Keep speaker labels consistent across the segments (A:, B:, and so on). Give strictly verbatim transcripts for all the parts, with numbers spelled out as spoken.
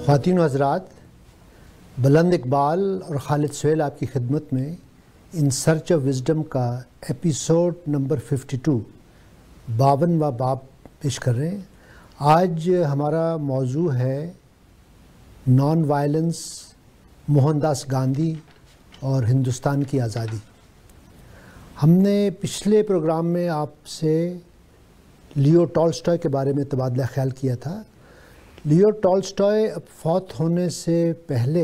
A: خواتین و حضرات، بلند اقبال اور خالد سہیل آپ کی خدمت میں ان سرچ آف وزڈم کا ایپیسوڈ نمبر ففٹی ٹو باونواں باب پیش کر رہے ہیں۔ آج ہمارا موضوع ہے نان وائلنس، موہن داس گاندھی اور ہندوستان کی آزادی۔ ہم نے پچھلے پروگرام میں آپ سے لیو ٹالسٹائے کے بارے میں تبادلہ خیال کیا تھا۔ لیو ٹالسٹائے اب فوت ہونے سے پہلے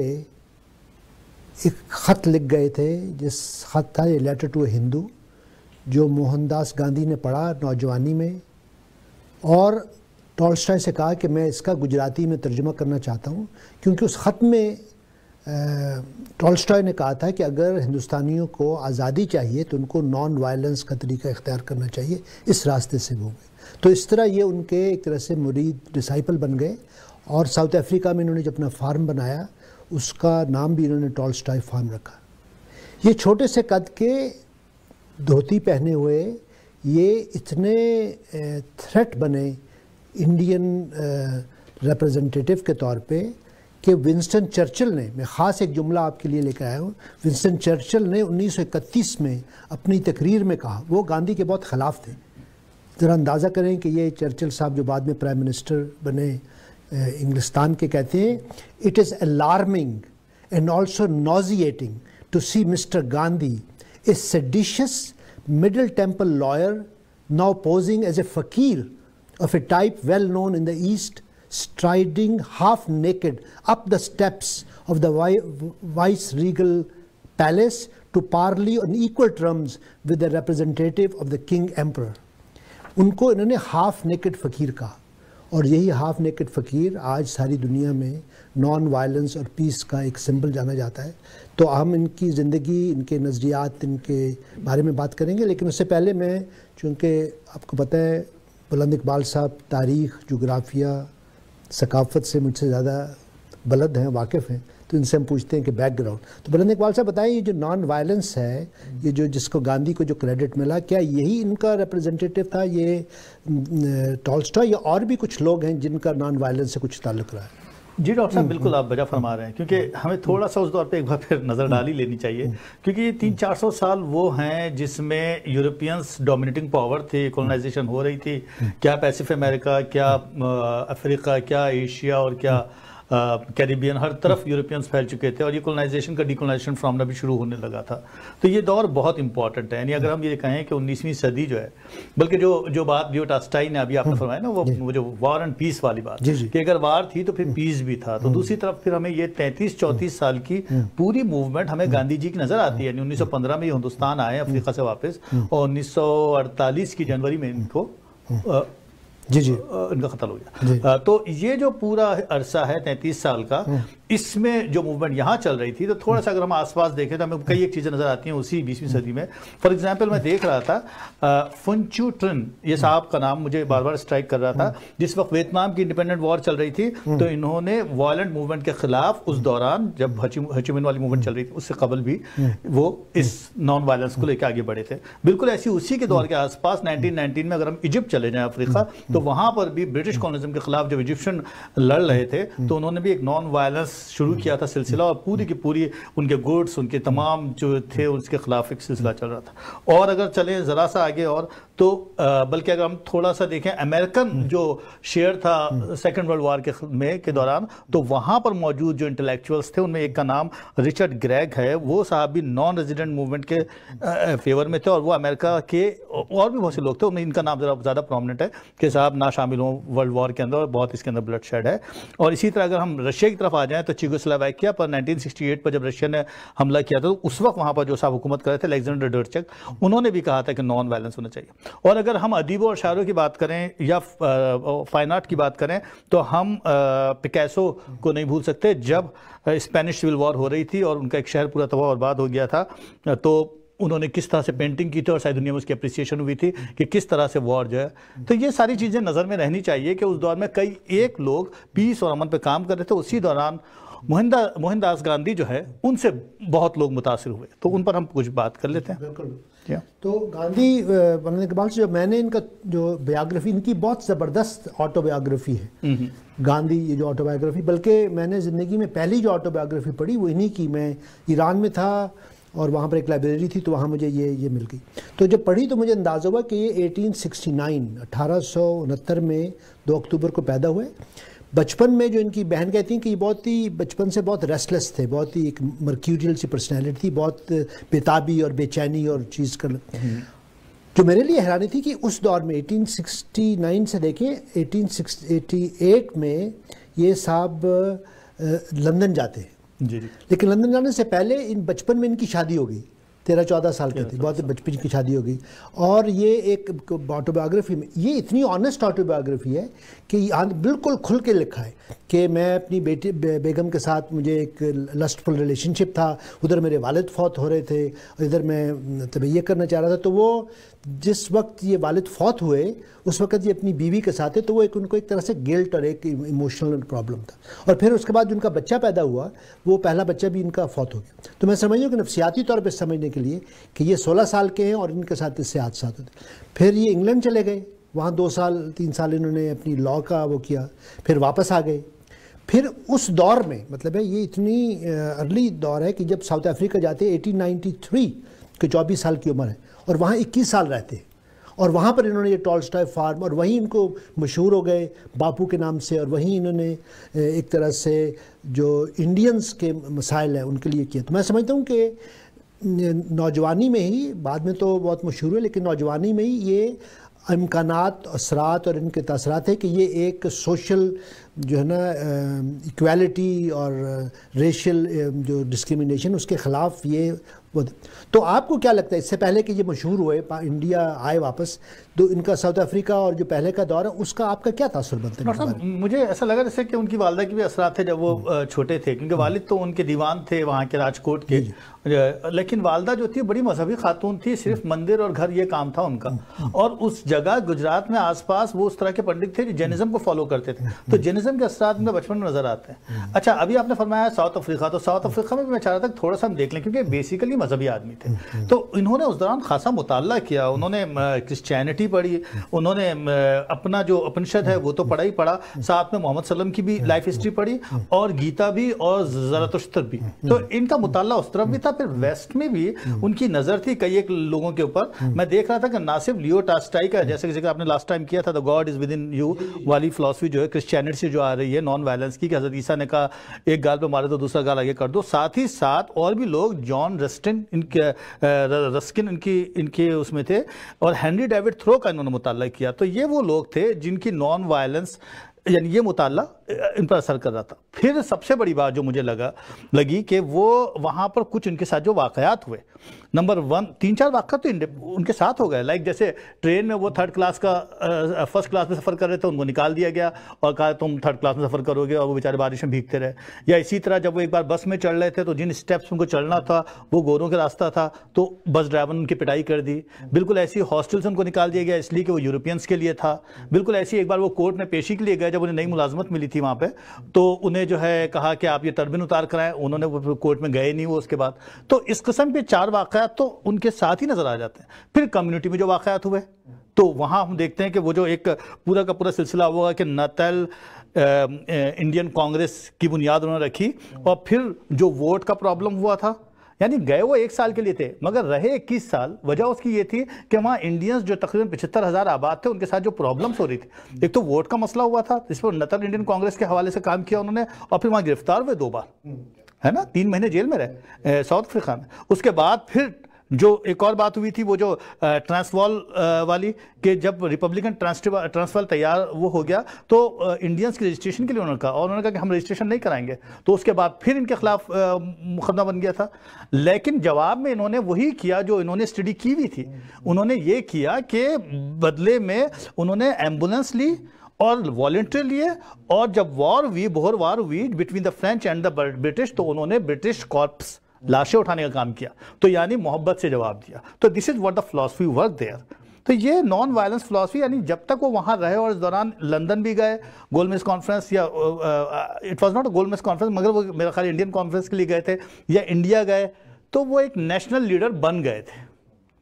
A: ایک خط لکھ گئے تھے، جس خط تھا یہ لیٹر ٹو اے ہندو، جو موہن داس گاندھی نے پڑھا نوجوانی میں، اور ٹالسٹائے سے کہا کہ میں اس کا گجراتی میں ترجمہ کرنا چاہتا ہوں، کیونکہ اس خط میں ٹالسٹائے نے کہا تھا کہ اگر ہندوستانیوں کو آزادی چاہیے تو ان کو نان وائلنس کا طریقہ اختیار کرنا چاہیے، اس راستے سے وہ گئے۔ تو اس طرح یہ ان کے ایک طرح سے مرید ڈسائپل بن گئے، اور ساؤتھ افریقہ میں انہوں نے جو اپنا فارم بنایا اس کا نام بھی انہوں نے ٹالسٹائے فارم رکھا۔ یہ چھوٹے سے قد کے دھوتی پہنے ہوئے یہ اتنے تھریٹ بنے انڈین ریپرزنٹیٹیو کے طور پہ کہ ونسٹن چرچل نے، میں خاص ایک جملہ آپ کے لیے لے کے آیا ہوں، ونسٹن چرچل نے انیس سو اکتیس میں اپنی تقریر میں کہا، وہ گاندھی کے بہت خلاف تھے۔ ذرا اندازہ کریں کہ یہ چرچل صاحب جو بعد میں پرائم منسٹر بنے انگلستان کے، کہتے ہیں it is alarming and also nauseating to see Mr Gandhi a seditious Middle Temple lawyer now posing as a fakir of a type well known in the east striding half naked up the steps of the vice regal palace to parley on equal terms with the representative of the king emperor۔ ان کو انہوں نے half naked فقیر کہا، اور یہی half naked فقیر آج ساری دنیا میں نان وائلنس اور پیس کا ایک سمبل جانا جاتا ہے۔ تو ہم ان کی زندگی، ان کے نظریات، ان کے بارے میں بات کریں گے، لیکن اس سے پہلے میں، چونکہ آپ کو پتہ ہے بلند اقبال صاحب تاریخ، جغرافیہ، ثقافت سے مجھ سے زیادہ بلد ہیں، واقف ہیں، تو ان سے ہم پوچھتے ہیں کہ بیک گراؤنڈ۔ تو بلند اقبال صاحب بتائیں، یہ جو نان وائلنس ہے، یہ جو جس کو گاندھی کو جو کریڈٹ ملا، کیا یہی ان کا ریپرزنٹیٹیو تھا، یہ ٹالسٹائے، یا اور بھی کچھ لوگ ہیں جن کا نان وائلنس سے کچھ تعلق رہا ہے؟
B: جی ڈاکٹر صاحب، بالکل آپ بجا فرما رہے ہیں، کیونکہ ہمیں تھوڑا سا اس دور پہ ایک بار پھر نظر ڈال ہی لینی چاہیے، کیونکہ یہ تین چار سو سال وہ ہیں جس میں یورپینس ڈومینیٹنگ پاور تھی، کولونائزیشن ہو رہی تھی، کیا پیسفک امریکہ، کیا افریقہ، کیا ایشیا اور کیا کیریبین، ہر طرف یورپینس پھیل چکے تھے، اور یہ کولونائزیشن کا ڈی کولونائزیشن فرامنا بھی شروع ہونے لگا تھا۔ تو یہ دور بہت امپورٹنٹ ہے، یعنی اگر ہم یہ کہیں کہ انیسویں صدی جو ہے، بلکہ جو جو بات لیو ٹالسٹائے نے ابھی آپ نے فرمایا نا، وہ جو وار اینڈ پیس والی بات، کہ اگر وار تھی تو پھر پیس بھی تھا، تو دوسری طرف پھر ہمیں یہ تینتیس چونتیس سال کی پوری موومنٹ ہمیں گاندھی جی کی نظر آتی ہے۔ یعنی انیس سو پندرہ میں یہ ہندوستان آئے افریقہ سے واپس، اور انیس سو اڑتالیس کی جنوری میں ان کو
A: جی جی
B: ان کا قتل ہو گیا۔ تو یہ جو پورا عرصہ ہے تینتیس سال کا، اس میں جو موومنٹ یہاں چل رہی تھی، تو تھوڑا سا اگر ہم آس پاس دیکھیں تو ہمیں کئی ایک چیزیں نظر آتی ہیں اسی بیسویں صدی میں۔ فار ایگزامپل میں دیکھ رہا تھا فنچو ٹرن، یہ صاحب کا نام مجھے بار بار اسٹرائک کر رہا تھا، جس وقت ویتنام کی انڈیپینڈنٹ وار چل رہی تھی، تو انہوں نے وائلنٹ موومنٹ کے خلاف اس دوران، جب ہوچی من والی موومنٹ چل رہی تھی، اس سے قبل بھی وہ اس نان وائلنس کو لے کے آگے بڑھے تھے۔ بالکل ایسی اسی کے دور کے آس پاس نائنٹین نائنٹین میں اگر ہم ایجپٹ چلے جائیں، افریقہ، تو وہاں پر بھی برٹش کولونیزم کے خلاف جب ایجپشن لڑ رہے تھے، تو انہوں نے بھی ایک نان وائلنس شروع کیا تھا سلسلہ، اور پوری کی پوری ان کے گوڈس، ان کے تمام جو تھے، اس کے خلاف ایک سلسلہ چل رہا تھا۔ اور اگر چلیں ذرا سا آگے، اور تو بلکہ اگر ہم تھوڑا سا دیکھیں امریکن جو شیئر تھا سیکنڈ ورلڈ وار کے میں کے دوران، تو وہاں پر موجود جو انٹلیکچوئلس تھے، ان میں ایک کا نام رچرڈ گریگ ہے، وہ صاحب بھی نان ریزیڈنٹ موومنٹ کے فیور میں تھے، اور وہ امریکہ کے اور بھی بہت سے لوگ تھے، ان میں ان کا نام ذرا زیادہ پرومننٹ ہے کہ صاحب نہ شامل ہوں ورلڈ وار کے اندر، اور بہت اس کے اندر بلڈ شیڈ ہے۔ اور اسی طرح اگر ہم رشیا کی طرف آ جائیں تو چیگوسلاویکیا پر نائنٹین سکسٹی ایٹ پر جب رشیا نے حملہ کیا تھا، تو اس وقت وہاں پر جو صاحب حکومت کر رہے تھے الیگزینڈر ڈرچک، انہوں نے بھی کہا تھا کہ نان وائلنس ہونا چاہیے۔ اور اگر ہم ادیبوں اور شاعروں کی بات کریں یا فائن آرٹ کی بات کریں، تو ہم پکاسو کو نہیں بھول سکتے، جب اسپینش سول وار ہو رہی تھی اور ان کا ایک شہر پورا تباہ برباد ہو گیا تھا، تو انہوں نے کس طرح سے پینٹنگ کی تھی، اور ساری دنیا میں اس کی اپریسیشن ہوئی تھی کہ کس طرح سے وار جو ہے۔ تو یہ ساری چیزیں نظر میں رہنی چاہیے کہ اس دور میں کئی ایک لوگ پیس اور امن پہ کام کر رہے تھے، اسی دوران موہن داس گاندھی جو ہے ان سے بہت لوگ متاثر ہوئے، تو ان پر ہم کچھ بات کر لیتے ہیں۔
A: بالکل تو گاندھی بننے کے بعد سے جو میں نے ان کا جو بایوگرافی، ان کی بہت زبردست آٹو بایوگرافی ہے گاندھی، یہ جو آٹو بایوگرافی، بلکہ میں نے زندگی میں پہلی جو آٹو بایوگرافی پڑھی وہ انہی کی. میں ایران میں تھا اور وہاں پر ایک لائبریری تھی تو وہاں مجھے یہ یہ مل گئی. تو جب پڑھی تو مجھے اندازہ ہوا کہ یہ ایٹین سکسٹی نائن اٹھارہ سو انہتر میں دو اکتوبر کو پیدا ہوئے. بچپن میں جو ان کی بہن کہتی ہیں کہ یہ بہت ہی بچپن سے بہت ریسٹلیس تھے، بہت ہی ایک مرکیوریل سی پرسنالٹی تھی، بہت بےتابی اور بے چینی اور چیز کر. جو میرے لیے حیرانی تھی کہ اس دور میں ایٹین سکسٹی نائن سے دیکھیں ایٹین ایٹی ایٹ میں یہ صاحب لندن جاتے ہیں،
B: جی جی
A: لیکن لندن جانے سے پہلے ان بچپن میں ان کی شادی ہو گئی، تیرہ چودہ سال کے تھے، بہت بچپن کی شادی ہو گئی. اور یہ ایک آٹو بایوگرافی میں یہ اتنی آنیسٹ آٹو بایوگرافی ہے کہ بالکل کھل کے لکھا ہے کہ میں اپنی بیٹی بیگم کے ساتھ مجھے ایک لسٹفل ریلیشن شپ تھا، ادھر میرے والد فوت ہو رہے تھے اور ادھر میں طبیعت کرنا چاہ رہا تھا. تو وہ جس وقت یہ والد فوت ہوئے اس وقت یہ اپنی بیوی کے ساتھ ہے، تو وہ ایک ان کو ایک طرح سے گلٹ اور ایک ایموشنل پرابلم تھا. اور پھر اس کے بعد جو ان کا بچہ پیدا ہوا وہ پہلا بچہ بھی ان کا فوت ہو گیا. تو میں سمجھ ہوں کہ نفسیاتی طور پہ سمجھنے کے لیے کہ یہ سولہ سال کے ہیں اور ان کے ساتھ اس سے حادثات ہوتے. پھر یہ انگلینڈ چلے گئے، وہاں دو سال تین سال انہوں نے اپنی لاء کا وہ کیا، پھر واپس آ گئے. پھر اس دور میں مطلب ہے یہ اتنی ارلی دور ہے کہ جب ساؤتھ افریقہ جاتے ہیں ایٹین نائنٹی تھری کے چوبیس سال کی عمر ہے اور وہاں اکیس سال رہتے ہیں اور وہاں پر انہوں نے یہ ٹالسٹائے فارم اور وہیں ان کو مشہور ہو گئے باپو کے نام سے، اور وہیں انہوں نے ایک طرح سے جو انڈینز کے مسائل ہیں ان کے لیے کیا. تو میں سمجھتا ہوں کہ نوجوانی میں ہی، بعد میں تو بہت مشہور ہے لیکن نوجوانی میں ہی یہ امکانات، اثرات اور ان کے تاثرات ہے کہ یہ ایک سوشل جو ہے نا ایکویلٹی اور ریشل جو ڈسکریمنیشن اس کے خلاف یہ. تو آپ کو کیا لگتا ہے اس سے پہلے کہ یہ مشہور ہوئے انڈیا آئے واپس، تو ان کا ساؤتھ افریقہ اور جو پہلے کا دور ہے اس کا آپ کا کیا تاثر بنتا ہے؟
B: مجھے ایسا لگا جیسے کہ ان کی والدہ کے بھی اثرات تھے جب وہ چھوٹے تھے، کیونکہ والد تو ان کے دیوان تھے وہاں کے راجکوٹ کے، لیکن والدہ جو تھی بڑی مذہبی خاتون تھی، صرف مندر اور گھر یہ کام تھا ان کا. اور اس جگہ گجرات میں آس پاس وہ اس طرح کے پنڈت تھے جو جینزم کو فالو کرتے تھے، تو جینزم کے اثرات ان کا بچپن میں نظر آتے ہیں. اچھا ابھی آپ نے فرمایا ساؤتھ افریقہ، تو ساؤتھ افریقہ میں میں چاہ رہا تھا تھوڑا سا ہم دیکھ لیں کیونکہ بیسیکلی مذہبی آدمی تھے. تو انہوں نے اس دوران خاصا مطالعہ کیا، انہوں نے کرسچینٹی پڑھی، انہوں نے اپنا جو اپنشد ہے وہ تو پڑھا ہی پڑھا، ساتھ میں محمد صلی اللہ علیہ وسلم کی بھی لائف ہسٹری پڑھی اور گیتا بھی اور زرتشتر بھی. تو ان کا مطالعہ اس طرف بھی تھا. پھر ویسٹ میں بھی ان کی نظر تھی کئی ایک لوگوں کے اوپر. میں دیکھ رہا تھا کہ نہ صرف لیو ٹالسٹائی کا، جیسے کہ ذکر آپ نے لاسٹ ٹائم کیا تھا the God is within you والی فلسفی جو ہے کرسچینٹی سے جو آ رہی ہے نان وائلنس کی، کہ حضرت عیسیٰ نے کہا ایک گال پہ مارے تو دوسرا گال آگے کر دو. ساتھ ہی ساتھ اور بھی لوگ، جان رسٹن ان کے رسکن ان کی ان کے اس میں تھے، اور ہنری ڈیوڈ تھرو کا انہوں نے مطالعہ کیا. تو یہ وہ لوگ تھے جن کی نان وائلنس یعنی یہ مطالعہ ان پر اثر کر رہا تھا. پھر سب سے بڑی بات جو مجھے لگا لگی کہ وہ وہاں پر کچھ ان کے ساتھ جو واقعات ہوئے، نمبر ون تین چار واقعات تو ان کے ساتھ ہو گئے. لائک جیسے ٹرین میں وہ تھرڈ کلاس کا فرسٹ کلاس میں سفر کر رہے تھے، ان کو نکال دیا گیا اور کہا تم تھرڈ کلاس میں سفر کرو گے، اور وہ بیچارے بارش میں بھیگتے رہے. یا اسی طرح جب وہ ایک بار بس میں چڑھ رہے تھے تو جن اسٹیپس ان کو چڑھنا تھا وہ گوروں کا راستہ تھا تو بس ڈرائیور نے ان کی پٹائی کر دی. بالکل ایسی ہاسٹل سے ان کو نکال دیا گیا اس لیے کہ وہ یورپینس کے لیے تھا. بالکل ایسی ایک بار وہ کورٹ میں پیشی کے لیے گئے جب انہیں نئی ملازمت ملی تھی وہاں پہ، تو انہیں جو ہے کہا کہ آپ یہ ٹربن اتار کرائیں، انہوں نے وہ کورٹ میں گئے نہیں وہ اس کے بعد. تو اس قسم کے چار واقعات تو ان کے ساتھ ہی نظر آ جاتے ہیں. پھر کمیونٹی میں جو واقعات ہوئے تو وہاں ہم دیکھتے ہیں کہ وہ جو ایک پورا کا پورا سلسلہ ہوا کہ نتل انڈین کانگریس کی بنیاد انہوں نے رکھی، اور پھر جو ووٹ کا پرابلم ہوا تھا، یعنی گئے وہ ایک سال کے لیے تھے مگر رہے اکیس سال. وجہ اس کی یہ تھی کہ وہاں انڈینز جو تقریباً پچہتر ہزار آباد تھے ان کے ساتھ جو پرابلمس ہو رہی تھی، ایک تو ووٹ کا مسئلہ ہوا تھا جس پر نتل انڈین کانگریس کے حوالے سے کام کیا انہوں نے، اور پھر وہاں گرفتار ہوئے دو بار، ہے نا، تین مہینے جیل میں رہے ساؤتھ افریقہ میں. اس کے بعد پھر جو ایک اور بات ہوئی تھی وہ جو ٹرانسوال والی، کہ جب ریپبلکن ٹرانسوال تیار وہ ہو گیا تو انڈینز کی رجسٹریشن کے لیے انہوں نے کہا، اور انہوں نے کہا کہ ہم رجسٹریشن نہیں کرائیں گے. تو اس کے بعد پھر ان کے خلاف مقدمہ بن گیا تھا. لیکن جواب میں انہوں نے وہی کیا جو انہوں نے اسٹڈی کی ہوئی تھی. انہوں نے یہ کیا کہ بدلے میں انہوں نے ایمبولینس لی اور والنٹیئر لیے، اور جب وار ہوئی بہر وار ہوئی between the French and the British تو انہوں نے برٹش کارپس لاشیں اٹھانے کا کام کیا. تو یعنی محبت سے جواب دیا. تو this is what the philosophy work there. تو یہ نان وائلنس فلاسفی، یعنی جب تک وہ وہاں رہے، اور اس دوران لندن بھی گئے گولمیز کانفرنس، یا اٹ واز ناٹ اے گولمیز کانفرنس مگر وہ میرا خیال انڈین کانفرنس کے لیے گئے تھے، یا انڈیا گئے، تو وہ ایک نیشنل لیڈر بن گئے تھے.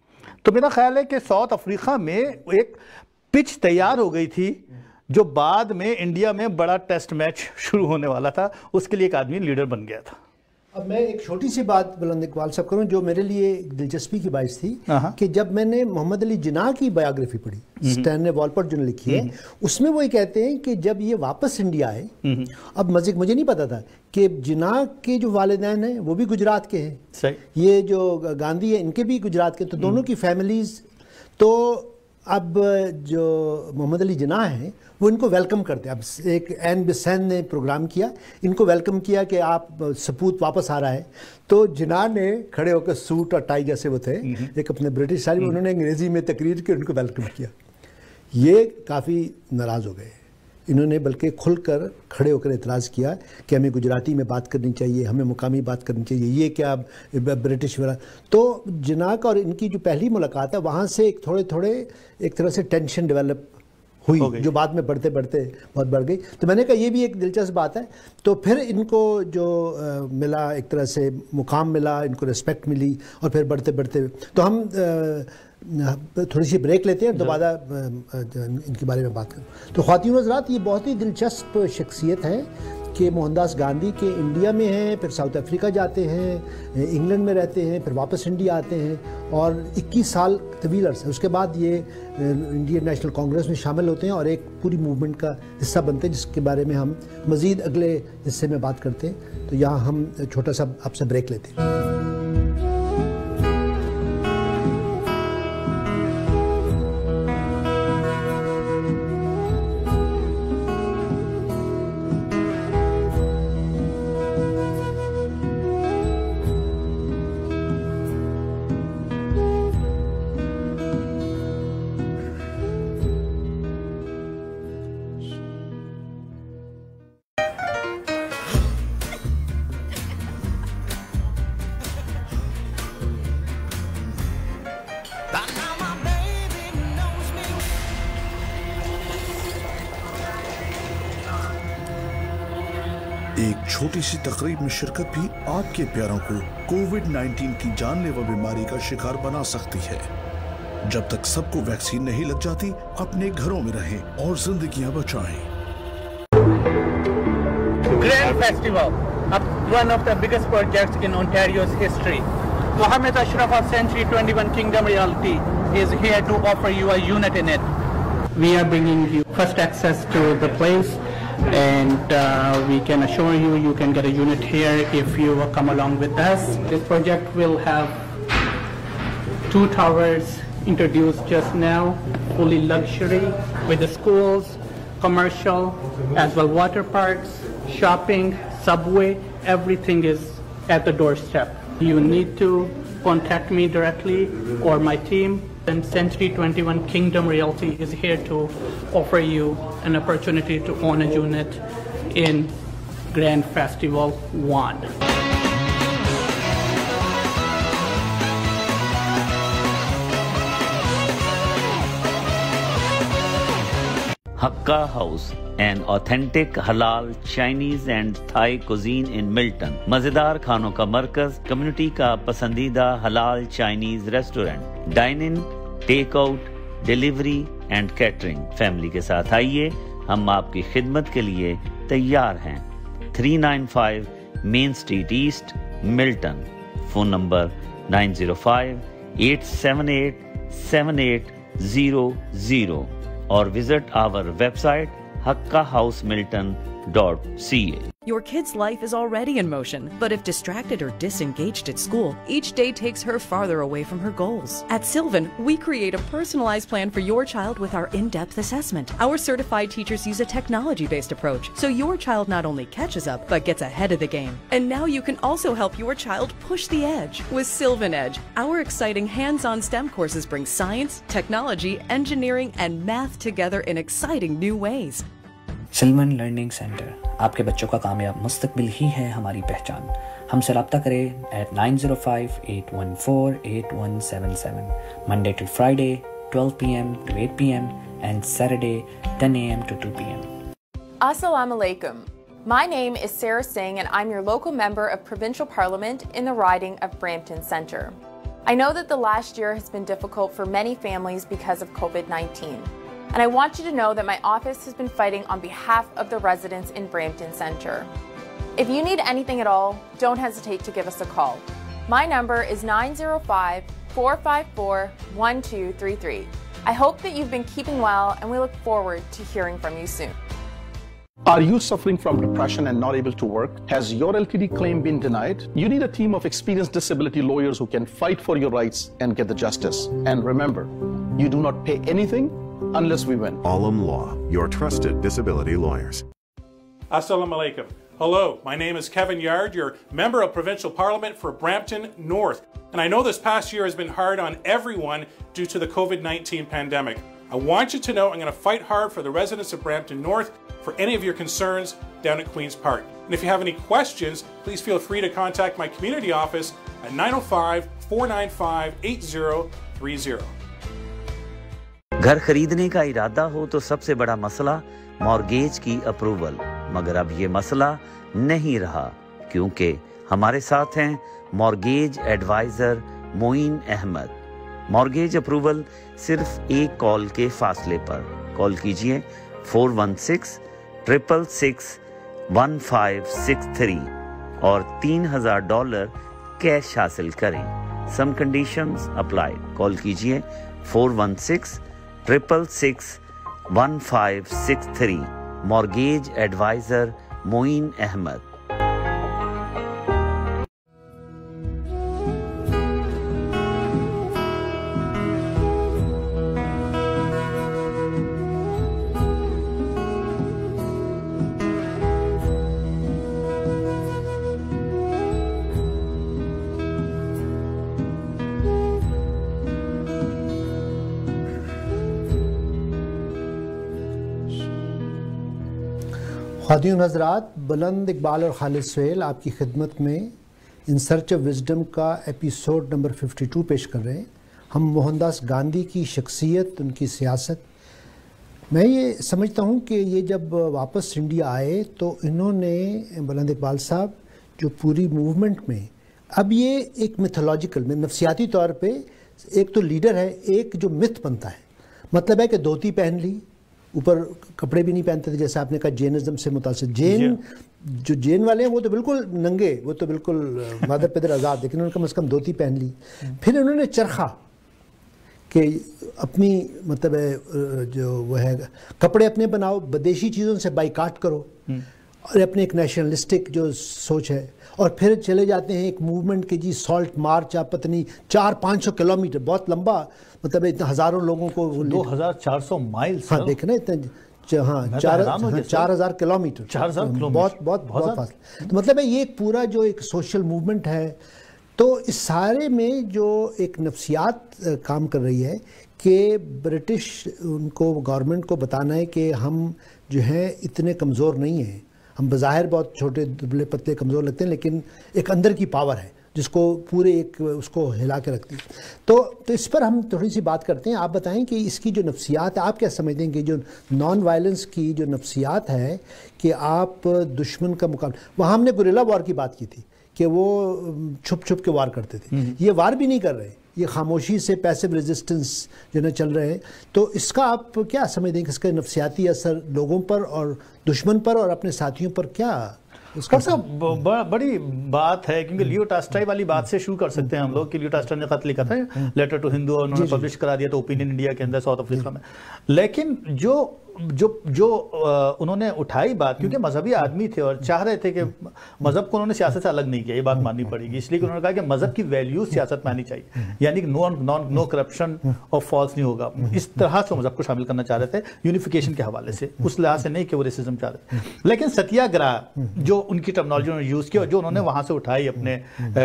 B: تو میرا خیال ہے کہ ساؤتھ افریقہ میں ایک پچ تیار ہو گئی تھی جو بعد میں انڈیا میں بڑا ٹیسٹ میچ شروع ہونے والا تھا، اس کے لیے ایک آدمی لیڈر بن گیا تھا۔
A: اب میں ایک چھوٹی سی بات بلند اقبال صاحب کروں جو میرے لیے دلچسپی کی باعث تھی کہ جب میں نے محمد علی جناح کی بایوگرافی پڑھی، سٹینلے والپورٹ جو نے لکھی ہے، اس میں وہ یہ کہتے ہیں کہ جب یہ واپس انڈیا آئے، اب مجھے نہیں پتا تھا کہ جناح کے جو والدین ہیں وہ بھی گجرات کے ہیں، یہ جو گاندھی ہیں ان کے بھی گجرات کے، تو دونوں کی فیملیز، تو اب جو محمد علی جناح ہیں وہ ان کو ویلکم کرتے ہیں۔ اب ایک این بسین نے پروگرام کیا، ان کو ویلکم کیا کہ آپ سپوت واپس آ رہا ہے، تو جناح نے کھڑے ہو کر سوٹ اور ٹائی جیسے وہ تھے ایک اپنے برٹش ساری میں، انہوں نے انگریزی میں تقریر کی، ان کو ویلکم کیا۔ یہ کافی ناراض ہو گئے، انہوں نے بلکہ کھل کر کھڑے ہو کر اعتراض کیا کہ ہمیں گجراتی میں بات کرنی چاہیے، ہمیں مقامی بات کرنی چاہیے، یہ کیا برٹش والا۔ تو جناح کا اور ان کی جو پہلی ملاقات ہے وہاں سے ایک تھوڑے تھوڑے ایک طرح سے ٹینشن ڈیولپ ہوئی جو بعد میں بڑھتے بڑھتے بہت بڑھ گئی۔ تو میں نے کہا یہ بھی ایک دلچسپ بات ہے۔ تو پھر ان کو جو ملا ایک طرح سے مقام ملا، ان کو ریسپیکٹ ملی، اور پھر بڑھتے بڑھتے تو ہم تھوڑی سی بریک لیتے ہیں، دوبارہ ان کے بارے میں بات کریں۔ تو خواتین حضرات، یہ بہت ہی دلچسپ شخصیت ہے کہ موہن داس گاندھی کے انڈیا میں ہیں، پھر ساؤتھ افریقہ جاتے ہیں، انگلینڈ میں رہتے ہیں، پھر واپس انڈیا آتے ہیں، اور اکیس سال طویل عرصہ اس کے بعد یہ انڈین نیشنل کانگریس میں شامل ہوتے ہیں اور ایک پوری موومنٹ کا حصہ بنتے ہیں، جس کے بارے میں ہم مزید اگلے حصے میں بات کرتے ہیں۔ تو یہاں ہم چھوٹا سا آپ سے بریک لیتے ہیں۔
C: ایک چھوٹی سی تقریب میں شرکت بھی آپ کے پیاروں کو کووڈ نائنٹین کی جان لیوا بیماری کا شکار بنا سکتی ہے۔ جب تک سب کو ویکسین نہیں لگ جاتی، اپنے گھروں میں رہیں اور زندگیاں بچائیں۔
D: Grand Festival, one of the biggest projects in Ontario's history. Mohammed Ashraf of Century twenty-one Kingdom Realty is here to offer you a unit in it. We are bringing you first access to the place, and uh, we can assure you you can get a unit here if you come along with us. This project will have two towers introduced just now, fully luxury, with the schools, commercial, as well water parks, shopping, subway, everything is at the doorstep. You need to contact me directly or my team. And Century twenty-one Kingdom Realty is here to offer you an opportunity to own a unit in Grand Festival one.
E: Hakka House, an authentic halal Chinese and Thai cuisine in Milton. مزیدار کھانوں کا مرکز، community کا پسندیدہ حلال Chinese restaurant, dine in, take out, delivery and catering. Family کے ساتھ آئیے، ہم آپ کی خدمت کے لیے تیار ہیں۔ Three nine five main street east, Milton. Phone number nine zero five eight seven eight seven eight zero zero, اور visit our web site hakka house milton dot c a.
F: Your kid's life is already in motion, but if distracted or disengaged at school, each day takes her farther away from her goals. At Sylvan, we create a personalized plan for your child with our in-depth assessment. Our certified teachers use a technology-based approach, so your child not only catches up, but gets ahead of the game. And now you can also help your child push the edge with Sylvan Edge. Our exciting hands-on STEM courses bring science, technology, engineering, and math together in exciting new ways.
G: سلون learning centre, آپ کے بچوں کا کامیاب مستقبل ہی ہے ہماری پہچان۔ ہم سے رابطہ کریں eight nine zero five eight one four eight one seven seven, Monday to Friday twelve P M to eight P M and Saturday ten A M to two P M.
H: Assalamu alaikum. My name is Sarah Singh and I'm your local member of Provincial Parliament in the riding of Brampton Centre. I know that the last year has been difficult for many families because of COVID nineteen. And I want you to know that my office has been fighting on behalf of the residents in Brampton Center. If you need anything at all, don't hesitate to give us a call. My number is nine zero five, four five four, one two three three. I hope that you've been keeping well, and we look forward to hearing from you soon.
I: Are you suffering from depression and not able to work? Has your L T D claim been denied? You need a team of experienced disability lawyers who can fight for your rights and get the justice. And remember, you do not pay anything unless we win.
J: Alam Law, your trusted disability lawyers.
K: Assalamu alaikum. Hello, my name is Kevin Yard, your member of Provincial Parliament for Brampton North. And I know this past year has been hard on everyone due to the COVID nineteen pandemic. I want you to know I'm going to fight hard for the residents of Brampton North for any of your concerns down at Queen's Park. And if you have any questions, please feel free to contact my community office at nine oh five, four nine five, eight zero three zero.
E: घर खरीदने का इरादा हो तो सबसे बड़ा मसला mortgage की अप्रूवल, मगर अब ये मसला नहीं रहा क्योंकि हमारे साथ हैं mortgage advisor Moin Ahmed. Mortgage approval सिर्फ एक कॉल के फासले पर। कॉल कीजिए four one six triple six one five six three और तीन हजार डॉलर कैश हासिल करें। Some conditions apply. कॉल कीजिए four one six triple six one five six three. Mortgage advisor Moin Ahmed.
A: ख़वातीन हज़रात, बुलंद इकबाल और खालिद सुहेल आपकी खिदमत में इन सर्च ऑफ विजडम का एपिसोड नंबर बावन पेश कर रहे हैं। हम मोहनदास गांधी की शख्सियत, उनकी सियासत, मैं ये समझता हूँ कि ये जब वापस इंडिया आए तो इन्होंने, बुलंद इकबाल साहब, जो पूरी मूवमेंट में अब ये एक मिथोलॉजिकल में नफसियाती तौर पे एक तो लीडर है, एक जो मिथ बनता है, मतलब है कि धोती पहन ली, ऊपर कपड़े भी नहीं पहनते थे, जैसे आपने कहा जैनिज्म से मुतासिर। जैन जो जैन वाले हैं वो तो बिल्कुल नंगे, वो तो बिल्कुल मादर पिदर आज़ाद, लेकिन उन्होंने कम से कम धोती पहन ली। फिर उन्होंने चरखा कि अपनी मतलब है जो वो है कपड़े अपने बनाओ, विदेशी चीज़ों से बाइकाट करो, और अपने एक नेशनलिस्टिक जो सोच है। और फिर चले जाते हैं एक मूवमेंट के जी सॉल्ट मार्च, आप पता नहीं चार पाँच सौ किलोमीटर, बहुत लंबा, मतलब इतने हज़ारों लोगों को
B: दो हज़ार चार सौ माइल्स।
A: हाँ देखे ना इतने, हाँ चार चार हज़ार किलोमीटर, चार हज़ार बहुत बहुत बहुत फासला। तो मतलब है ये एक पूरा जो एक सोशल मूवमेंट है, तो इस सारे में जो एक नफ्सियात काम कर रही है कि ब्रिटिश उनको गवर्नमेंट को बताना है कि हम जो है इतने कमज़ोर नहीं हैं, हम बज़ाहिर बहुत छोटे दुबले पतले कमज़ोर लगते हैं, लेकिन एक अंदर की पावर है जिसको पूरे एक उसको हिला के रखती है। तो तो इस पर हम थोड़ी सी बात करते हैं। आप बताएं कि इसकी जो नफ्सियात है, आप क्या समझते हैं कि जो नॉन वायलेंस की जो नफ्सियात है कि आप दुश्मन का मुकाबला, वहाँ हमने गुरिल्ला वॉर की बात की थी कि वो छुप छुप के वार करते थे, ये वार भी नहीं कर रहे, ये खामोशी से पैसिव रेजिस्टेंस जो है चल रहे हैं। तो इसका आप क्या समझते हैं कि इसका नफ्सियाती असर लोगों पर और दुश्मन पर और अपने साथियों पर क्या?
B: उसका सब बड़ी बात है, क्योंकि लियो टॉल्स्टॉय वाली बात से शुरू कर सकते हैं हम लोग कि लियो टॉल्स्टॉय ने खत लिखा था लेटर टू हिंदू, और उन्होंने पब्लिश करा दिया तो ओपिनियन इंडिया के अंदर साउथ अफ्रीका में। लेकिन जो जो जो उन्होंने उठाई बात, क्योंकि मजहबी आदमी थे और चाह रहे थे कि मजहब को उन्होंने सियासत से अलग नहीं किया, ये बात माननी पड़ेगी, इसलिए उन्होंने कहा कि मजहब की वैल्यूज सियासत में आनी चाहिए, यानी कि नो नॉन नो करप्शन और फॉल्स नहीं होगा। इस तरह से मजहब को शामिल करना चाह रहे थे यूनिफिकेशन के हवाले से, उस लिहाज से नहीं कि वो रेसिज्म चाह रहे थे। लेकिन सत्याग्रह जो उनकी टर्मिनोलॉजी उन्होंने यूज़ की और जो उन्होंने वहाँ से उठाई, अपने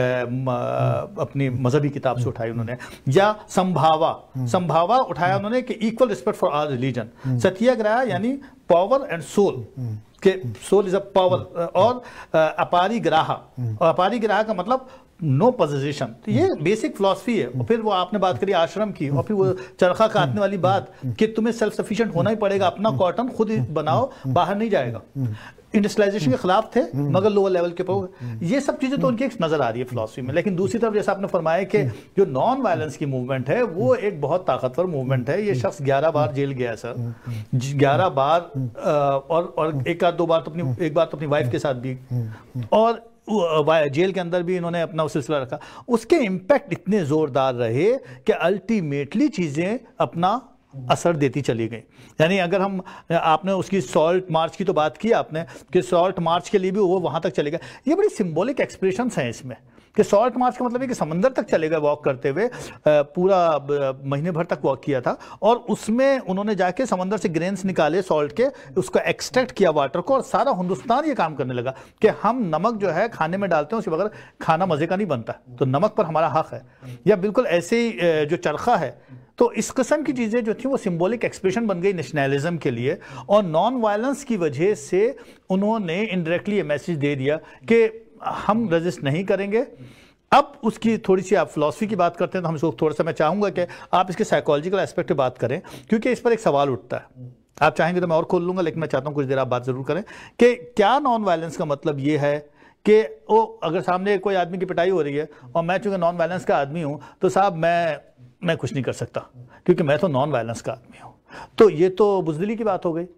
B: अपनी मजहबी किताब से उठाई उन्होंने, या संभावा संभावा उठाया उन्होंने कि equal respect for our religion. Satyagraha यानी पावर एंड सोल, के सोल इज अ पावर, और अपारिग्राह, और अपारिग्राह का मतलब नो पोजीशन, तो ये बेसिक फिलॉसफी है। और फिर वो आपने बात करी आश्रम की, और फिर वो चरखा काटने वाली बात कि तुम्हें सेल्फ सफिशिएंट होना ही पड़ेगा, अपना कॉटन खुद ही बनाओ, बाहर नहीं जाएगा। इंडस्ट्रियलाइजेशन के खिलाफ थे मगर लोअर लेवल के पर, ये सब चीजें तो उनकी एक नजर आ रही है फिलॉसफी में। लेकिन दूसरी तरफ जैसा आपने फरमाया कि जो नॉन वायलेंस की मूवमेंट है वो एक बहुत ताकतवर मूवमेंट है। ये शख्स ग्यारह बार जेल गया सर, ग्यारह बार, और और एक आध दो बार तो अपनी एक बार तो अपनी वाइफ के साथ भी, और जेल के अंदर भी इन्होंने अपना सिलसिला रखा। उसके इम्पैक्ट इतने जोरदार रहे कि अल्टीमेटली चीजें अपना असर देती चली गई। यानी अगर हम, आपने उसकी सॉल्ट मार्च की तो बात की आपने कि सॉल्ट मार्च के लिए भी वो वहां तक चले गए। ये बड़ी सिंबॉलिक एक्सप्रेशंस हैं इसमें कि सॉल्ट मार्च का मतलब है कि समंदर तक चले गए वॉक करते हुए, पूरा महीने भर तक वॉक किया था, और उसमें उन्होंने जाके समंदर से ग्रेन्स निकाले सॉल्ट के, उसको एक्सट्रैक्ट किया वाटर को, और सारा हिंदुस्तान ये काम करने लगा कि हम नमक जो है खाने में डालते हैं, उसके बगैर खाना मजे का नहीं बनता, तो नमक पर हमारा हक है। या बिल्कुल ऐसे ही जो चरखा है, तो इस किस्म की चीज़ें जो थी वो सिंबॉलिक एक्सप्रेशन बन गई नेशनलिज्म के लिए, और नॉन वायलेंस की वजह से उन्होंने इनडायरेक्टली ये मैसेज दे दिया कि हम रेजिस्ट नहीं करेंगे। अब उसकी थोड़ी सी आप फिलॉसफी की बात करते हैं तो हम इसको थोड़ा सा, मैं चाहूँगा कि आप इसके साइकोलॉजिकल एस्पेक्ट पे बात करें, क्योंकि इस पर एक सवाल उठता है। आप चाहेंगे तो मैं और खोल लूँगा, लेकिन मैं चाहता हूँ कुछ देर आप बात ज़रूर करें कि क्या नॉन वायलेंस का मतलब ये है कि वो अगर सामने कोई आदमी की पिटाई हो रही है और मैं चूँकि नॉन वायलेंस का आदमी हूँ तो साहब मैं मैं कुछ नहीं कर सकता क्योंकि मैं तो नॉन वायलेंस का आदमी हूँ, तो ये तो बुज़दिली की बात हो गई।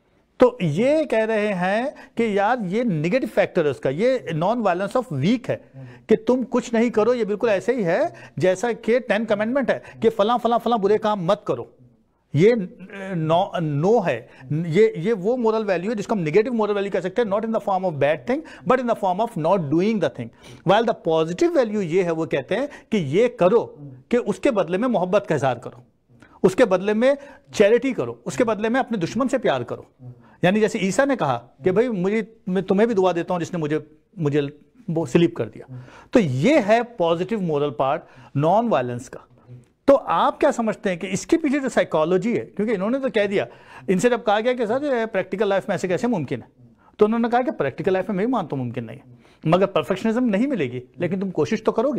B: तो ये कह रहे हैं कि यार ये निगेटिव फैक्टर है उसका, ये नॉन वायलेंस ऑफ वीक है कि तुम कुछ नहीं करो। ये बिल्कुल ऐसे ही है जैसा कि टेन कमेंडमेंट है कि फला फला फला बुरे काम मत करो। ये नो नो है, ये ये वो मोरल वैल्यू है जिसको हम नेगेटिव मोरल वैल्यू कह सकते हैं, not in the form of bad thing but in the form of not doing the thing. While the positive value ये है, वो कहते हैं कि ये करो कि उसके बदले में मोहब्बत का इजहार करो, उसके बदले में चैरिटी करो, उसके बदले में अपने दुश्मन से प्यार करो। यानी जैसे ईसा ने कहा कि भाई मुझे, मैं तुम्हें भी दुआ देता हूं जिसने मुझे मुझे वो स्लीप कर दिया। तो ये है positive moral part non violence का। तो आप क्या समझते हैं कि इसके पीछे जो साइकोलॉजी है, क्योंकि इन्होंने तो कह दिया, इनसे जब कहा गया कि सर प्रैक्टिकल लाइफ में ऐसे कैसे मुमकिन है, तो उन्होंने कहा कि प्रैक्टिकल लाइफ में मैं भी मानता हूं मुमकिन नहीं है, मगर परफेक्शनिज्म नहीं मिलेगी, लेकिन तुम कोशिश तो करोगे।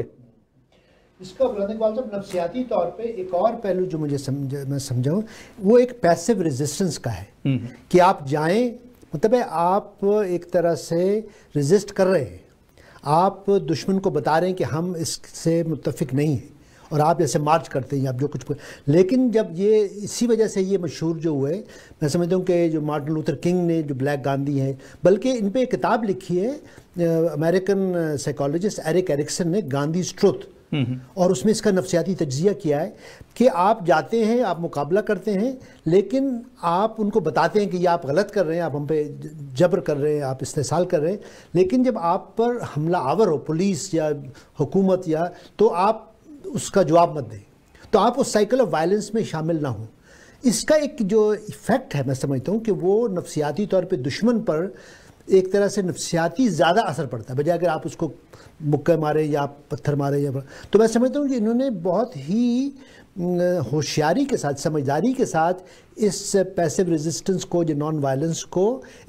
A: इसका इकबाल साहब नफ्सियाती तौर पे एक और पहलू जो मुझे समझ मैं समझाऊँ वो एक पैसिव रेजिस्टेंस का है कि आप जाएं, मतलब है आप एक तरह से रेजिस्ट कर रहे हैं, आप दुश्मन को बता रहे हैं कि हम इससे मुत्तफिक नहीं हैं, और आप जैसे मार्च करते हैं आप जो कुछ, लेकिन जब ये इसी वजह से ये मशहूर जो हुए, मैं समझता हूँ कि जो मार्टिन लूथर किंग ने जो ब्लैक गांधी हैं, बल्कि इन पे एक किताब लिखी है अमेरिकन साइकोलॉजिस्ट एरिक एरिक्सन ने, गांधीज़ ट्रुथ, और उसमें इसका नफ्सियाती तज्जिया किया है कि आप जाते हैं, आप मुकाबला करते हैं, लेकिन आप उनको बताते हैं कि ये आप गलत कर रहे हैं, आप हम पे जबर कर रहे हैं, आप इस्तेसाल कर रहे हैं, लेकिन जब आप पर हमला आवर हो पुलिस या हुकूमत या, तो आप उसका जवाब मत दें, तो आप उस साइकिल ऑफ वायलेंस में शामिल ना हों। इसका एक जो इफ़ेक्ट है मैं समझता हूँ कि वो नफ्सियाती तौर पे दुश्मन पर एक तरह से नफ्सियाती ज़्यादा असर पड़ता है, बजाय अगर आप उसको मुक्के मारे या पत्थर मारे या, तो मैं समझता हूँ कि इन्होंने बहुत ही होशियारी के साथ, समझदारी के साथ इस पैसिव रेजिस्टेंस को, जो नॉन वायलेंस को,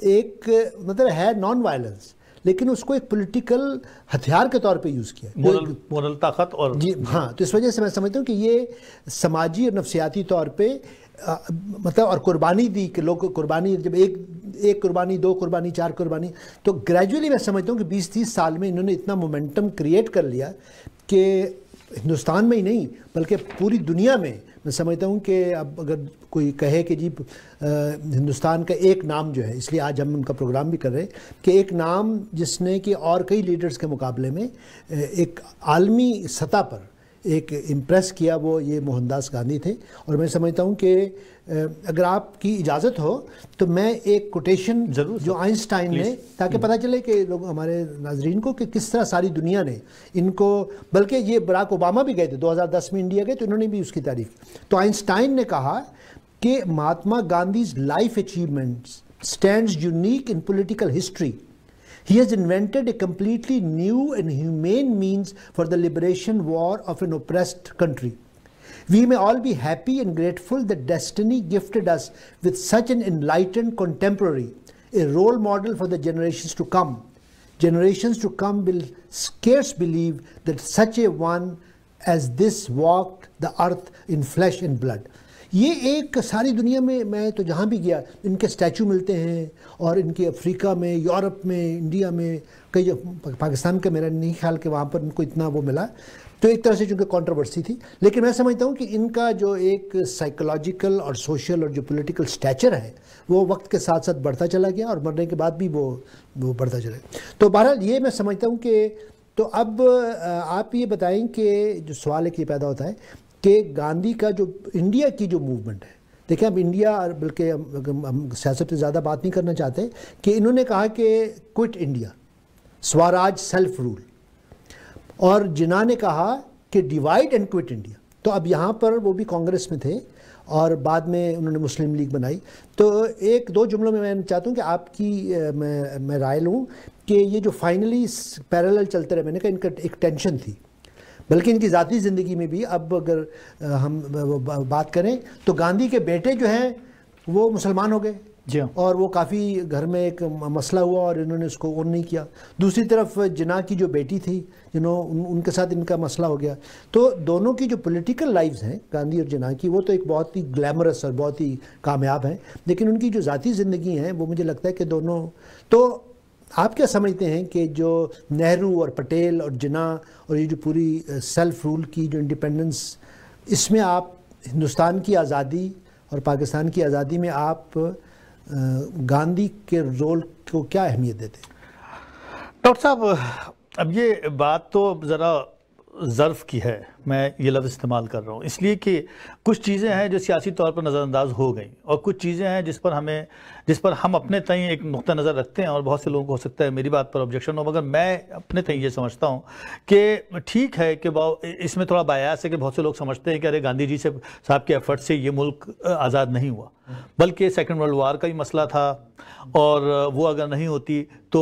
A: एक मतलब है नॉन वायलेंस लेकिन उसको एक पॉलिटिकल हथियार के तौर पे यूज़ किया,
B: मोरल मोरल ताकत, और
A: जी हाँ। तो इस वजह से मैं समझता हूँ कि ये समाजी और नफ्सियाती तौर पे आ, मतलब और कुर्बानी दी कि लोग कुर्बानी, जब एक एक कुर्बानी, दो कुर्बानी, चार कुर्बानी, तो ग्रेजुअली मैं समझता हूँ कि बीस तीस साल में इन्होंने इतना मोमेंटम क्रिएट कर लिया कि हिंदुस्तान में ही नहीं बल्कि पूरी दुनिया में मैं समझता हूँ कि अब अगर कोई कहे कि जी आ, हिंदुस्तान का एक नाम जो है, इसलिए आज हम उनका प्रोग्राम भी कर रहे हैं कि एक नाम जिसने कि और कई लीडर्स के मुकाबले में एक आलमी सतह पर एक इम्प्रेस किया, वो ये मोहनदास गांधी थे। और मैं समझता हूँ कि अगर आपकी इजाज़त हो तो मैं एक कोटेशन जरूर जो आइंस्टाइन ने, ताकि पता चले कि लोग, हमारे नाजरीन को, कि किस तरह सारी दुनिया ने इनको, बल्कि ये बराक ओबामा भी गए थे दो हज़ार दस में इंडिया गए तो इन्होंने भी उसकी तारीफ। तो आइंस्टाइन ने कहा कि Mahatma Gandhi's life achievements stands unique in political history. He has invented a completely new and humane means for the liberation war of an oppressed country. We may all be happy and grateful that destiny gifted us with such an enlightened contemporary, a role model for the generations to come. generations to come will scarce believe that such a one as this walked the earth in flesh and blood. یہ ایک ساری دنیا میں میں تو جہاں بھی گیا ان کے اسٹیچو ملتے ہیں، اور ان کے افریقہ میں، یورپ میں، انڈیا میں، کئی پاکستان کا میرا نہیں خیال کہ وہاں پر ان کو اتنا وہ ملا، تو ایک طرح سے چونکہ کنٹروورسی تھی. لیکن میں سمجھتا ہوں کہ ان کا جو ایک سائیکولوجیکل اور سوشل اور جو پولیٹیکل اسٹیچر ہے وہ وقت کے ساتھ ساتھ بڑھتا چلا گیا، اور مرنے کے بعد بھی وہ وہ بڑھتا چلا گیا. تو بہرحال یہ میں سمجھتا ہوں کہ تو اب آپ یہ بتائیں کہ جو سوال ایک یہ پیدا ہوتا ہے کہ گاندھی کا جو انڈیا کی جو موومنٹ ہے، دیکھیں اب انڈیا، بلکہ ہم سیاست پہ زیادہ بات نہیں کرنا چاہتے، کہ انہوں نے کہا کہ quit India, Swaraj self rule, اور جناح نے کہا کہ ڈیوائڈ اینڈ کوئٹ انڈیا. تو اب یہاں پر وہ بھی کانگریس میں تھے اور بعد میں انہوں نے مسلم لیگ بنائی. تو ایک دو جملوں میں میں چاہتا ہوں کہ آپ کی میں میں رائے لوں کہ یہ جو فائنلی پیرالل چلتے رہے، میں نے کہا ان کا ایک ٹینشن تھی، بلکہ ان کی ذاتی زندگی میں بھی. اب اگر ہم بات کریں تو گاندھی کے بیٹے جو ہیں وہ مسلمان ہو گئے،
B: جی،
A: اور وہ کافی گھر میں ایک مسئلہ ہوا اور انہوں نے اس کو اون نہیں کیا. دوسری طرف جناح کی جو بیٹی تھی، یو نو ان کے ساتھ ان کا مسئلہ ہو گیا. تو دونوں کی جو پولیٹیکل لائفز ہیں گاندھی اور جناح کی، وہ تو ایک بہت ہی گلیمرس اور بہت ہی کامیاب ہیں، لیکن ان کی جو ذاتی زندگی ہیں وہ مجھے لگتا ہے کہ دونوں. تو آپ کیا سمجھتے ہیں کہ جو نہرو اور پٹیل اور جناح اور یہ جو پوری سیلف رول کی جو انڈیپینڈنس، اس میں آپ ہندوستان کی آزادی اور پاکستان کی آزادی میں آپ گاندھی کے رول کو کیا اہمیت دیتے ہیں؟
B: ڈاکٹر صاحب، اب یہ بات تو ذرا ظرف کی ہے، میں یہ لفظ استعمال کر رہا ہوں اس لیے کہ کچھ چیزیں ہیں جو سیاسی طور پر نظر انداز ہو گئیں، اور کچھ چیزیں ہیں جس پر ہمیں جس پر ہم اپنے تئیں ایک نقطہ نظر رکھتے ہیں، اور بہت سے لوگوں کو ہو سکتا ہے میری بات پر آبجیکشن ہو، مگر میں اپنے تئیں یہ سمجھتا ہوں کہ ٹھیک ہے کہ اس میں تھوڑا بایاس ہے کہ بہت سے لوگ سمجھتے ہیں کہ ارے گاندھی جی سے صاحب کے ایفرٹ سے یہ ملک آزاد نہیں ہوا، بلکہ سیکنڈ ورلڈ وار کا ہی مسئلہ تھا، اور وہ اگر نہیں ہوتی تو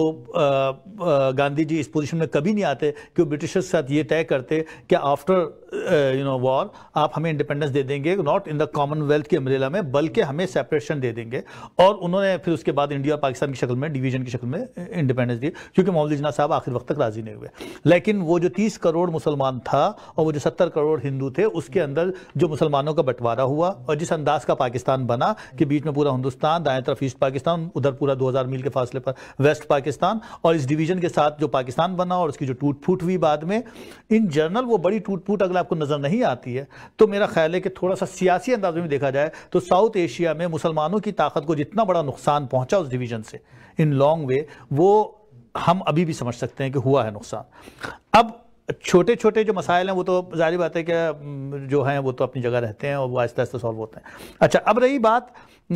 B: گاندھی جی اس پوزیشن میں کبھی نہیں آتے کہ وہ برٹشر کے ساتھ یہ طے کرتے کہ آفٹر یو نو وار آپ ہمیں انڈیپینڈنس دے دیں گے، not in the Commonwealth کی امبریلا میں، بلکہ ہمیں سیپریشن دے دیں گے. اور انہوں نے پھر اس کے بعد انڈیا اور پاکستان کی شکل میں ڈیویژن کی شکل میں انڈیپینڈنس دی، کیونکہ محمد علی جناح صاحب آخر وقت تک راضی نہیں ہوئے. لیکن وہ جو تیس کروڑ مسلمان تھا اور وہ جو ستر کروڑ ہندو تھے، اس کے اندر جو مسلمانوں کا بٹوارہ ہوا اور جس انداز کا پاکستان بنا کہ بیچ میں پورا ہندوستان، دائیں طرف ایسٹ پاکستان، ادھر پورا دو ہزار میل کے فاصلے پر ویسٹ پاکستان، اور اس ڈیویژن کے ساتھ جو پاکستان بنا اور اس کی جو ٹوٹ پھوٹ ہوئی بعد میں، ان جنرل وہ بڑی ٹوٹ پھوٹ اگر آپ کو نظر نہیں آتی ہے تو میرا خیال ہے کہ تھوڑا سا سیاسی انداز میں دیکھا جائے تو ساؤتھ ایشیا میں مسلمانوں کی طاقت کو جتنا بڑا نقصان پہنچا اس ڈیویژن سے ان لانگ وے، وہ ہم ابھی بھی سمجھ سکتے ہیں کہ ہوا ہے نقصان. اب چھوٹے چھوٹے جو مسائل ہیں وہ تو ظاہری بات ہے کہ جو ہیں وہ تو اپنی جگہ رہتے ہیں اور وہ آہستہ آہستہ سالو ہوتے ہیں. اچھا، اب رہی بات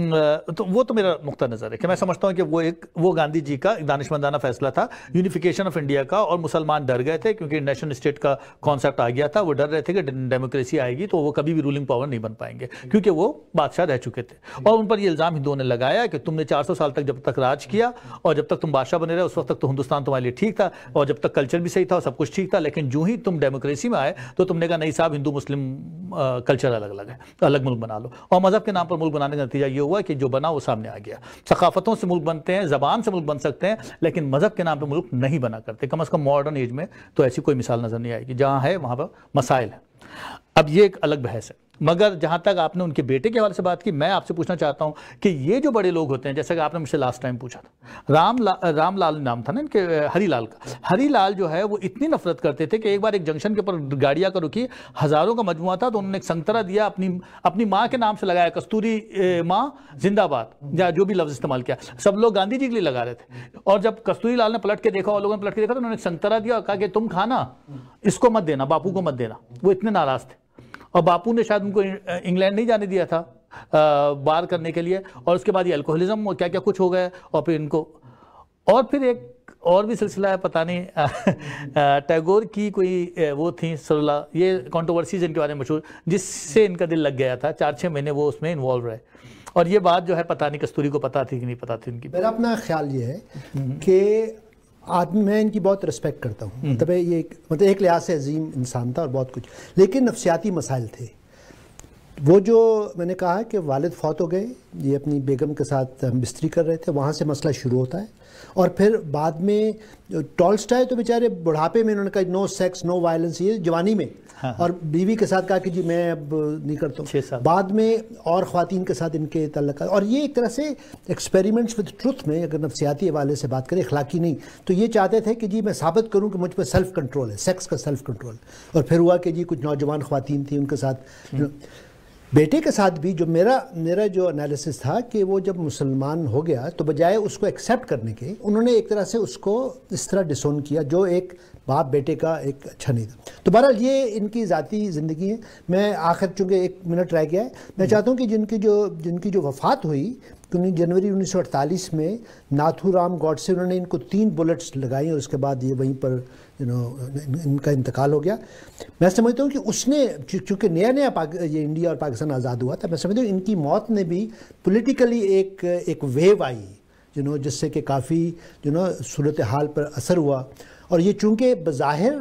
B: تو وہ تو میرا نقطہ نظر ہے کہ میں سمجھتا ہوں کہ وہ ایک وہ گاندھی جی کا دانشمندانہ فیصلہ تھا یونیفیکیشن آف انڈیا کا، اور مسلمان ڈر گئے تھے کیونکہ نیشنل اسٹیٹ کا کانسیپٹ آ گیا تھا. وہ ڈر رہے تھے کہ ڈیموکریسی آئے گی تو وہ کبھی بھی رولنگ پاور نہیں بن پائیں گے کیونکہ وہ بادشاہ رہ چکے تھے. اور ان پر یہ الزام ہندوؤں نے لگایا کہ تم نے چار سو سال تک جب تک راج کیا اور جب تک تم بادشاہ بنے رہے اس وقت تک تو ہندوستان تمہارے لیے ٹھیک تھا اور جب تک کلچر بھی صحیح تھا اور سب کچھ ٹھیک تھا، لیکن جو ہی تم ڈیموکریسی میں آئے تو تم نے کہا نہیں صاحب ہندو مسلم کلچر الگ الگ ہے، الگ ملک بنا لو. اور مذہب کے نام پر ملک بنانے کا نتیجہ یہ ہوا کہ جو بنا وہ سامنے آ گیا. ثقافتوں سے ملک بنتے ہیں، زبان سے ملک بن سکتے ہیں، لیکن مذہب کے نام پہ ملک نہیں بنا کرتے. کم از کم ماڈرن ایج میں تو ایسی کوئی مثال نظر نہیں آئے گی. جہاں ہے وہاں پر مسائل ہیں. اب یہ ایک الگ بحث ہے. مگر جہاں تک آپ نے ان کے بیٹے کے حوالے سے بات کی، میں آپ سے پوچھنا چاہتا ہوں کہ یہ جو بڑے لوگ ہوتے ہیں، جیسا کہ آپ نے مجھ سے لاسٹ ٹائم پوچھا تھا، رام لا رام لال نام تھا نا ان کے، ہری لال کا. ہری لال جو ہے وہ اتنی نفرت کرتے تھے کہ ایک بار ایک جنکشن کے اوپر گاڑیاں کا رکی، ہزاروں کا مجموعہ تھا، تو انہوں نے ایک سنگترا دیا، اپنی اپنی ماں کے نام سے لگایا، کستوری ماں زندہ باد یا جو بھی لفظ استعمال کیا. سب لوگ گاندھی جی کے لیے لگا رہے تھے، اور جب کستوری لال نے پلٹ کے دیکھا اور لوگوں نے پلٹ کے دیکھا تو انہوں نے ایک سنگترا دیا اور کہا کہ تم کھانا، اس کو مت دینا، باپو کو مت دینا. وہ اتنے ناراض تھے، اور باپو نے شاید ان کو انگلینڈ نہیں جانے دیا تھا بار کرنے کے لیے. اور اس کے بعد یہ الکوہلزم اور کیا کیا کچھ ہو گیا، اور پھر ان کو اور پھر ایک اور بھی سلسلہ ہے، پتہ نہیں ٹیگور کی کوئی وہ تھیں سرلا، یہ کانٹروورسیز ان کے بارے میں مشہور، جس سے ان کا دل لگ گیا تھا. چار چھ مہینے وہ اس میں انوالو رہے، اور یہ بات جو ہے پتہ نہیں کستوری کو پتہ تھی کہ نہیں پتہ تھی ان کی.
A: میرا اپنا خیال یہ ہے کہ آدمی، میں ان کی بہت رسپیکٹ کرتا ہوں، مطلب یہ مطلب ایک لحاظ سے عظیم انسان تھا اور بہت کچھ، لیکن نفسیاتی مسائل تھے. وہ جو میں نے کہا کہ والد فوت ہو گئے, یہ اپنی بیگم کے ساتھ بستری کر رہے تھے, وہاں سے مسئلہ شروع ہوتا ہے. اور پھر بعد میں ٹالسٹائے تو بیچارے بڑھاپے میں انہوں نے کہا نو سیکس نو وائلنس, یہ جوانی میں, اور بیوی کے ساتھ کہا کہ جی میں اب نہیں کرتا ہوں. بعد میں اور خواتین کے ساتھ ان کے تعلقات, اور یہ ایک طرح سے ایکسپیریمنٹس ود ٹروتھ میں اگر نفسیاتی حوالے سے بات کریں, اخلاقی نہیں, تو یہ چاہتے تھے کہ جی میں ثابت کروں کہ مجھ پہ سیلف کنٹرول ہے, سیکس کا سیلف کنٹرول. اور پھر ہوا کہ جی کچھ نوجوان خواتین تھیں ان کے ساتھ. بیٹے کے ساتھ بھی جو میرا میرا جو انالیسس تھا کہ وہ جب مسلمان ہو گیا تو بجائے اس کو ایکسیپٹ کرنے کے انہوں نے ایک طرح سے اس کو اس طرح ڈسون کیا جو ایک باپ بیٹے کا ایک اچھا نہیں تھا. تو بہرحال یہ ان کی ذاتی زندگی ہے. میں آخر چونکہ ایک منٹ رہ گیا ہے, میں چاہتا ہوں کہ جن کی جو جن کی جو وفات ہوئی جنوری انیس سو اڑتالیس میں, ناتھو رام گوڈسے, انہوں نے ان کو تین بلٹس لگائیں اور اس کے بعد یہ وہیں پر یو نو ان کا انتقال ہو گیا. میں سمجھتا ہوں کہ اس نے چونکہ نیا نیا یہ انڈیا اور پاکستان آزاد ہوا تھا, میں سمجھتا ہوں ان کی موت نے بھی پولیٹیکلی ایک ایک ویو آئی یو نو جس سے کہ کافی یو نو صورتحال پر اثر ہوا. اور یہ چونکہ بظاہر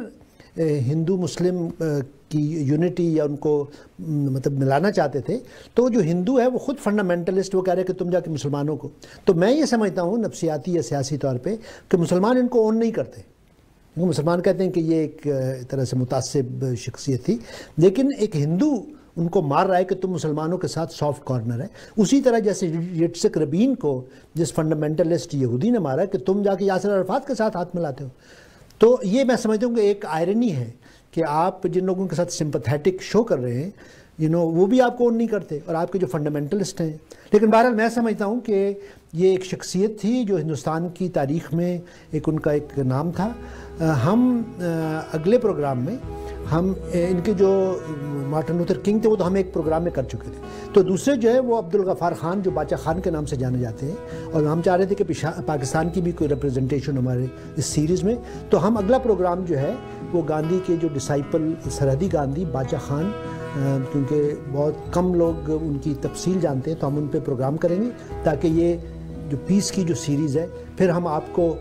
A: ہندو مسلم کی یونٹی یا ان کو مطلب ملانا چاہتے تھے, تو جو ہندو ہے وہ خود فنڈامنٹلسٹ, وہ کہہ رہے کہ تم جا کے مسلمانوں کو, تو میں یہ سمجھتا ہوں نفسیاتی یا سیاسی طور پہ کہ مسلمان ان کو اون نہیں کرتے. مسلمان کہتے ہیں کہ یہ ایک طرح سے متعصب شخصیت تھی, لیکن ایک ہندو ان کو مار رہا ہے کہ تم مسلمانوں کے ساتھ سافٹ کارنر ہے. اسی طرح جیسے یٹسک ربین کو جس فنڈامنٹلسٹ یہودی نے مارا کہ تم جا کے یاسر عرفات کے ساتھ ہاتھ ملاتے ہو. تو یہ میں سمجھتا ہوں کہ ایک آئرنی ہے کہ آپ جن لوگوں کے ساتھ سمپتھیٹک شو کر رہے ہیں یو نو وہ بھی آپ کو اون نہیں کرتے, اور آپ کے جو فنڈامنٹلسٹ ہیں. لیکن بہرحال میں سمجھتا ہوں کہ یہ ایک شخصیت تھی جو ہندوستان کی تاریخ میں ایک ان کا ایک نام تھا. ہم اگلے پروگرام میں ہم ان کے جو مارٹن لوتھر کنگ تھے وہ تو ہم ایک پروگرام میں کر چکے تھے, تو دوسرے جو ہے وہ عبدالغفار خان جو باچا خان کے نام سے جانے جاتے ہیں, اور ہم چاہ رہے تھے کہ پاکستان کی بھی کوئی ریپریزنٹیشن ہمارے اس سیریز میں. تو ہم اگلا پروگرام جو ہے وہ گاندھی کے جو ڈسائپل سرحدی گاندھی باچا خان, کیونکہ بہت کم لوگ ان کی تفصیل جانتے ہیں, تو ہم ان پہ پروگرام کریں گے تاکہ یہ جو پیس کی جو سیریز ہے پھر ہم آپ کو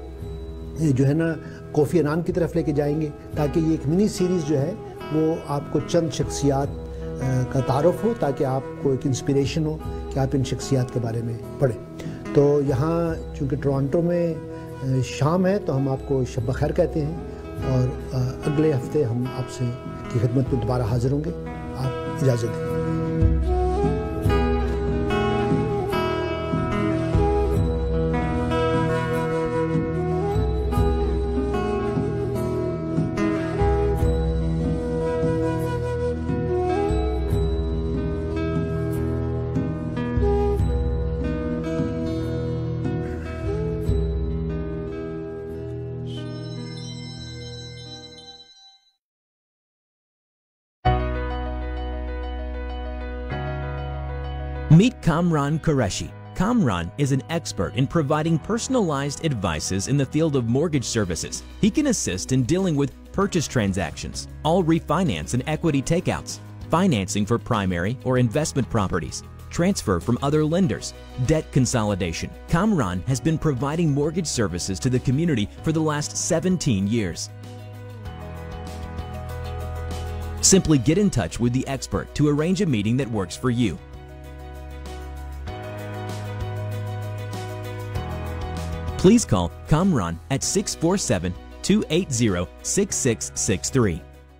A: جو ہے نا کوفی عنان کی طرف لے کے جائیں گے, تاکہ یہ ایک منی سیریز جو ہے وہ آپ کو چند شخصیات کا تعارف ہو, تاکہ آپ کو ایک انسپریشن ہو کہ آپ ان شخصیات کے بارے میں پڑھیں. تو یہاں چونکہ ٹورانٹو میں شام ہے تو ہم آپ کو شب بخیر کہتے ہیں, اور اگلے ہفتے ہم آپ سے کی خدمت میں دوبارہ حاضر ہوں گے. آپ اجازت دیں.
L: Meet Kamran Qureshi. Kamran is an expert in providing personalized advices in the field of mortgage services. He can assist in dealing with purchase transactions, all refinance and equity takeouts, financing for primary or investment properties, transfer from other lenders, debt consolidation. Kamran has been providing mortgage services to the community for the last seventeen years. Simply get in touch with the expert to arrange a meeting that works for you. Please call Kamran at six four seven, two eight zero, six six six three.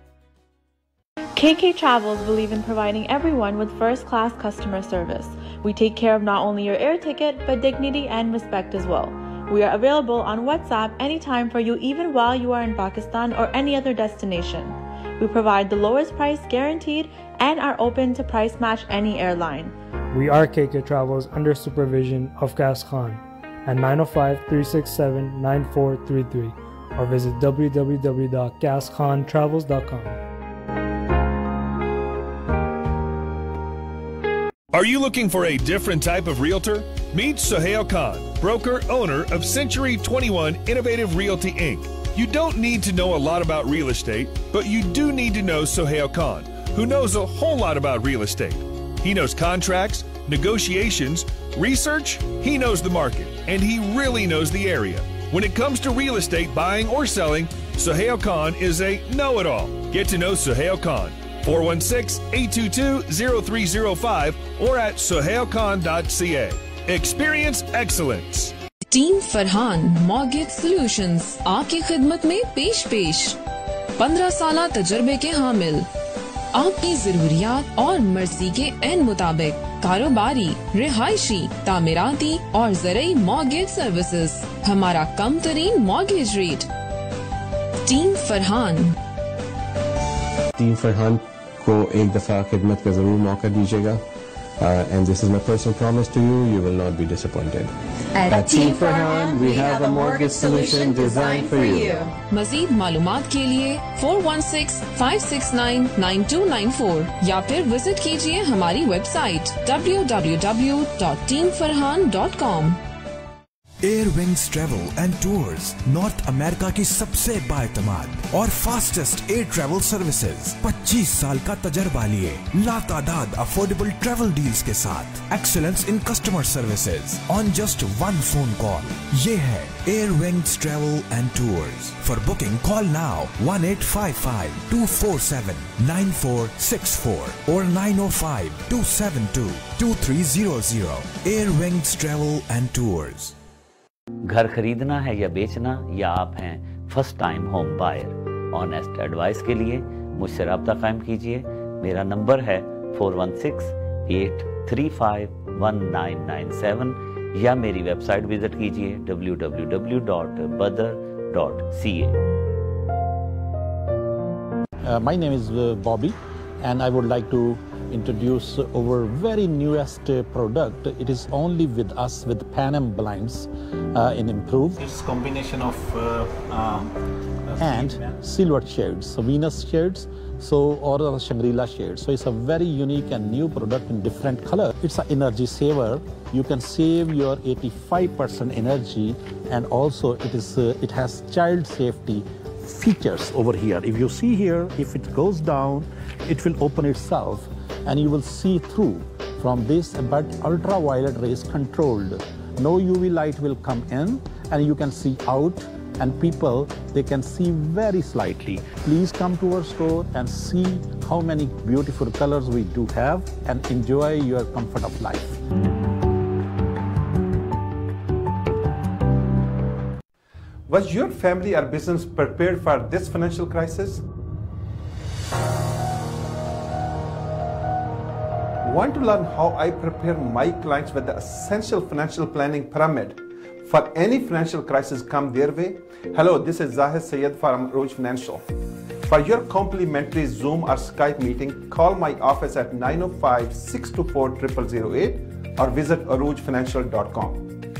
M: K K Travels believe in providing everyone with first-class customer service. We take care of not only your air ticket, but dignity and respect as well. We are available on WhatsApp anytime for you, even while you are in Pakistan or any other destination. We provide the lowest price guaranteed and are open to price match any airline.
N: We are K K Travels under supervision of Gas Khan at nine oh five, three six seven, nine four three three or visit w w w dot gas khan travels dot com.
O: Are you looking for a different type of realtor? Meet Sohail Khan, broker owner of Century twenty-one Innovative Realty Incorporated. You don't need to know a lot about real estate, but you do need to know Sohail Khan, who knows a whole lot about real estate. He knows contracts, negotiations, research, he knows the market, and he really knows the area. When it comes to real estate buying or selling, Sohail Khan is a know-it-all. Get to know Sohail Khan. four one six, eight two two, zero three zero five or at sohail khan dot c a. Experience excellence.
P: Team Farhan mortgage solutions आपकी खिदमत में पेश पेश पंद्रह साल तजर्बे के हामिल, आपकी जरूरियात और मर्जी के एन मुताबिक कारोबारी, रिहायशी, तामीराती और ज़रई मॉर्गेज सर्विसेज। हमारा कम तरीन mortgage rate. Team Farhan.
Q: Team Farhan को एक दफा खिदमत का जरूर मौका दीजिएगा। Uh, and this is my personal promise to you, you will not be disappointed.
P: At,
Q: At Team Farhan, we have a mortgage solution designed for you.
P: मज़ीद मालूमात के लिए four one six, five six nine, nine two nine four या फिर visit कीजिए हमारी website w w w dot team farhan dot com।
R: Air wings travel and tours North America की सबसे बाएतमाद और फास्टेस्ट एयर ट्रैवल सर्विसेज। पच्चीस साल का तजर्बा लिए लातादाद अफोर्डेबल ट्रैवल डील्स के साथ excellence in customer services on just one phone call. ये है air wings travel and tours. For booking call now one eight five five, two four seven, nine four six four और nine oh five, two seven two, two three zero zero। Air wings travel and tours.
E: घर खरीदना है या बेचना, या आप हैं first time home buyer, honest advice के लिए मुझसे रब्ता कायम कीजिए। मेरा नंबर है four one six, eight three five, one nine nine seven या मेरी वेबसाइट विजिट कीजिए w w w dot badr dot c a।
I: Uh, my name is uh, Bobby, and I would like to introduce our very newest uh, product. It is only with us with Panem blinds uh, in improved.
B: It's combination of uh, um,
I: and silver shades, so Venus shades, so or Shangri-La shades. So it's a very unique and new product in different color. It's an energy saver. You can save your eighty-five percent energy, and also it is uh, it has child safety features over here. If you see here, if it goes down, it will open itself, and you will see through from this, but ultraviolet rays controlled. No U V light will come in, and you can see out, and people, they can see very slightly. Please come to our store and see how many beautiful colors we do have, and enjoy your comfort of life.
S: Was your family or business prepared for this financial crisis? Want to learn how I prepare my clients with the essential financial planning pyramid for any financial crisis come their way? Hello, this is Zahid Sayed from Arooj Financial. For your complimentary Zoom or Skype meeting, call my office at nine oh five, six two four, zero zero zero eight or visit arooj financial dot com.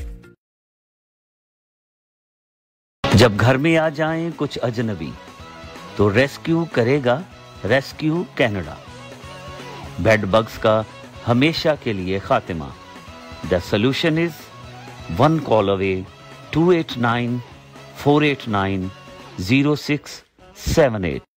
E: जब घर में आ जाएं कुछ अजनबी, तो rescue करेगा rescue Canada. Bed bugs का हमेशा के लिए खातिमा। The solution is one call away, two eight nine, four eight nine, zero six seven eight।